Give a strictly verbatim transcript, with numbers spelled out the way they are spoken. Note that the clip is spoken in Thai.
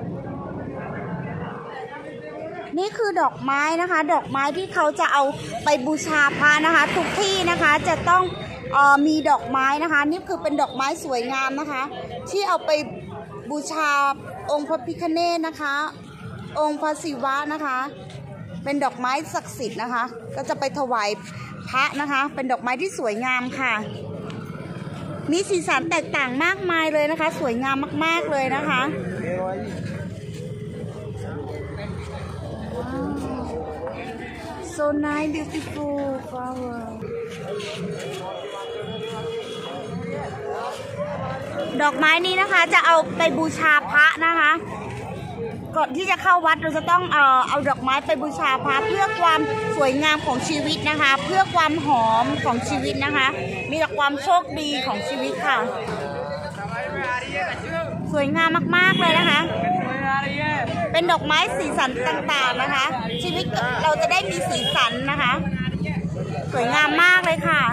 นี่คือดอกไม้นะคะดอกไม้ที่เขาจะเอาไปบูชาพระนะคะทุกที่นะคะจะต้องเอ่อมีดอกไม้นะคะนี่คือเป็นดอกไม้สวยงามนะคะที่เอาไปบูชาองค์พระพิฆเนศนะคะองค์พระศิวะนะคะเป็นดอกไม้ศักดิ์สิทธิ์นะคะก็จะไปถวายพระนะคะเป็นดอกไม้ที่สวยงามค่ะมีสีสันแตกต่างมากมายเลยนะคะสวยงามมากๆเลยนะคะ so nice beautiful flower ดอกไม้นี้นะคะจะเอาไปบูชาพระนะคะก่อนที่จะเข้าวัดเราจะต้องเอ่อเอาดอกไม้ไปบูชาพระเพื่อความสวยงามของชีวิตนะคะเพื่อความหอมของชีวิตนะคะมีแต่ความโชคดีของชีวิตค่ะสวยงามมากๆเลยนะคะเป็นดอกไม้สีสันต่างๆนะคะชีวิตเราจะได้มีสีสันนะคะสวยงามมากเลยค่ะ